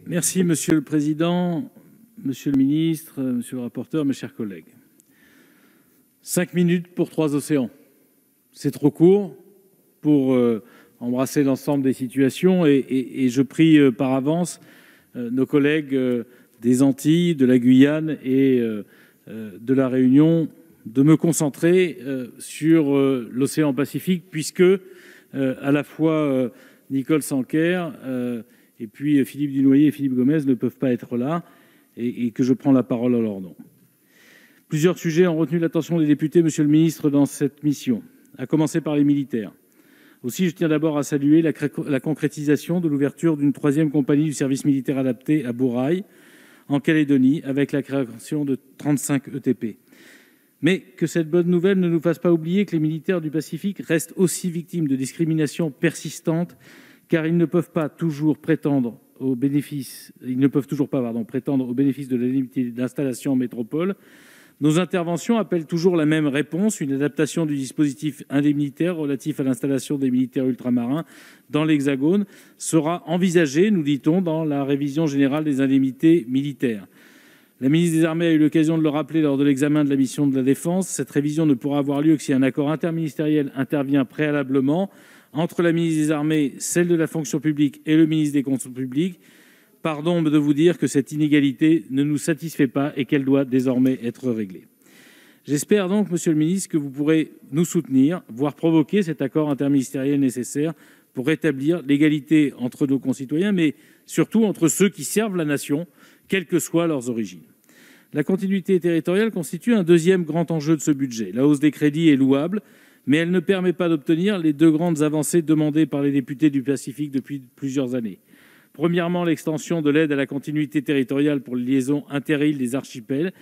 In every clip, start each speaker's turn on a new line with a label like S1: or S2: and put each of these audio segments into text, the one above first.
S1: Merci Monsieur le Président, Monsieur le Ministre, Monsieur le rapporteur, mes chers collègues. 5 minutes pour 3 océans. C'est trop court pour embrasser l'ensemble des situations et je prie par avance nos collègues des Antilles, de la Guyane et de la Réunion de me concentrer sur l'océan Pacifique puisque à la fois Nicole Sanquer et puis Philippe Dunoyer et Philippe Gomès ne peuvent pas être là et que je prends la parole à leur nom. Plusieurs sujets ont retenu l'attention des députés, Monsieur le Ministre, dans cette mission, à commencer par les militaires. Aussi, je tiens d'abord à saluer la concrétisation de l'ouverture d'une 3e compagnie du service militaire adapté à Bourail, en Calédonie, avec la création de 35 ETP. Mais que cette bonne nouvelle ne nous fasse pas oublier que les militaires du Pacifique restent aussi victimes de discriminations persistantes, car ils ne peuvent toujours pas prétendre au bénéfice de l'indemnité d'installation en métropole. Nos interventions appellent toujours la même réponse, une adaptation du dispositif indemnitaire relatif à l'installation des militaires ultramarins dans l'Hexagone sera envisagée, nous dit-on, dans la révision générale des indemnités militaires. La ministre des Armées a eu l'occasion de le rappeler lors de l'examen de la mission de la Défense. Cette révision ne pourra avoir lieu que si un accord interministériel intervient préalablement entre la ministre des Armées, celle de la fonction publique et le ministre des Comptes publics. Pardon de vous dire que cette inégalité ne nous satisfait pas et qu'elle doit désormais être réglée. J'espère donc, Monsieur le ministre, que vous pourrez nous soutenir, voire provoquer cet accord interministériel nécessaire pour rétablir l'égalité entre nos concitoyens, mais surtout entre ceux qui servent la nation, quelles que soient leurs origines. La continuité territoriale constitue un deuxième grand enjeu de ce budget. La hausse des crédits est louable, mais elle ne permet pas d'obtenir les 2 grandes avancées demandées par les députés du Pacifique depuis plusieurs années. Premièrement, l'extension de l'aide à la continuité territoriale pour les liaisons inter-îles des archipels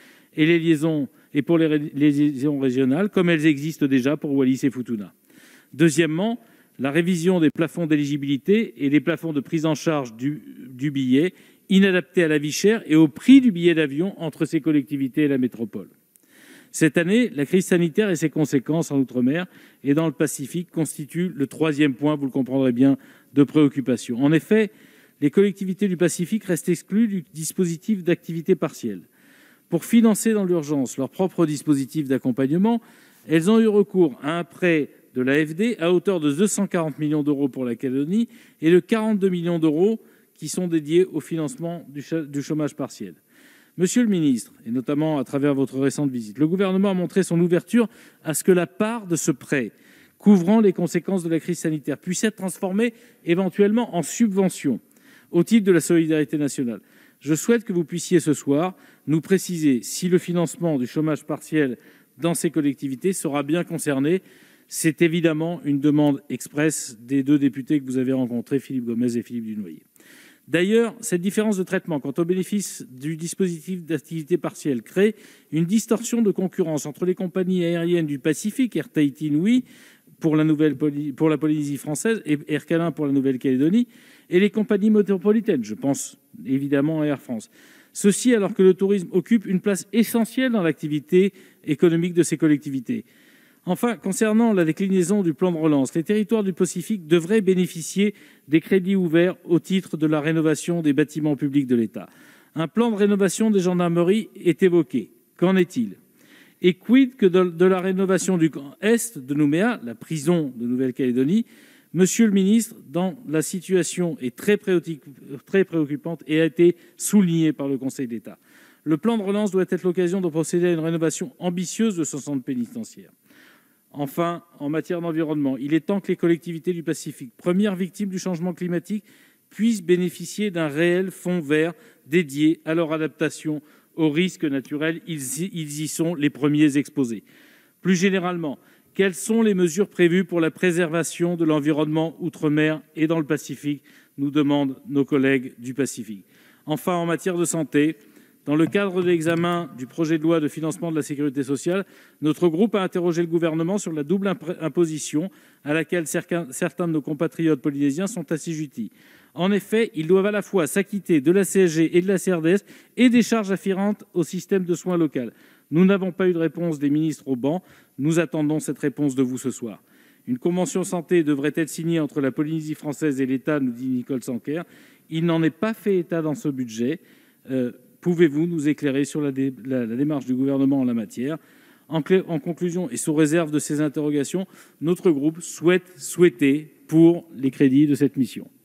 S1: et pour les liaisons régionales, comme elles existent déjà pour Wallis et Futuna. Deuxièmement, la révision des plafonds d'éligibilité et des plafonds de prise en charge du billet, inadaptés à la vie chère et au prix du billet d'avion entre ces collectivités et la métropole. Cette année, la crise sanitaire et ses conséquences en Outre-mer et dans le Pacifique constituent le 3e point, vous le comprendrez bien, de préoccupation. En effet, les collectivités du Pacifique restent exclues du dispositif d'activité partielle. Pour financer dans l'urgence leur propre dispositif d'accompagnement, elles ont eu recours à un prêt de l'AFD à hauteur de 240 millions d'euros pour la Calédonie et de 42 millions d'euros qui sont dédiés au financement du chômage partiel. Monsieur le ministre, et notamment à travers votre récente visite, le gouvernement a montré son ouverture à ce que la part de ce prêt couvrant les conséquences de la crise sanitaire puisse être transformée éventuellement en subvention au titre de la solidarité nationale. Je souhaite que vous puissiez ce soir nous préciser si le financement du chômage partiel dans ces collectivités sera bien concerné. C'est évidemment une demande expresse des 2 députés que vous avez rencontrés, Philippe Gomès et Philippe Dunoyer. D'ailleurs, cette différence de traitement quant au bénéfice du dispositif d'activité partielle crée une distorsion de concurrence entre les compagnies aériennes du Pacifique, Air Tahiti Nui pour la Polynésie française et Air Calin pour la Nouvelle-Calédonie, et les compagnies métropolitaines, je pense évidemment à Air France. Ceci alors que le tourisme occupe une place essentielle dans l'activité économique de ces collectivités. Enfin, concernant la déclinaison du plan de relance, les territoires du Pacifique devraient bénéficier des crédits ouverts au titre de la rénovation des bâtiments publics de l'État. Un plan de rénovation des gendarmeries est évoqué. Qu'en est-il ? Et quid que de la rénovation du camp Est de Nouméa, la prison de Nouvelle-Calédonie ? Monsieur le ministre, la situation est très préoccupante et a été soulignée par le Conseil d'État. Le plan de relance doit être l'occasion de procéder à une rénovation ambitieuse de ce centre pénitentiaire. Enfin, en matière d'environnement, il est temps que les collectivités du Pacifique, premières victimes du changement climatique, puissent bénéficier d'un réel fonds vert dédié à leur adaptation aux risques naturels. Ils y sont les premiers exposés. Plus généralement, quelles sont les mesures prévues pour la préservation de l'environnement outre-mer et dans le Pacifique, nous demandent nos collègues du Pacifique. Enfin, en matière de santé, dans le cadre de l'examen du projet de loi de financement de la sécurité sociale, notre groupe a interrogé le gouvernement sur la double imposition à laquelle certains de nos compatriotes polynésiens sont assujettis. En effet, ils doivent à la fois s'acquitter de la CSG et de la CRDS et des charges afférentes au système de soins local. Nous n'avons pas eu de réponse des ministres au banc. Nous attendons cette réponse de vous ce soir. Une convention santé devrait être signée entre la Polynésie française et l'État, nous dit Nicole Sanquer. Il n'en est pas fait état dans ce budget. Pouvez-vous nous éclairer sur la démarche du Gouvernement en la matière ? En conclusion, et sous réserve de ces interrogations, notre groupe souhaite pour les crédits de cette mission.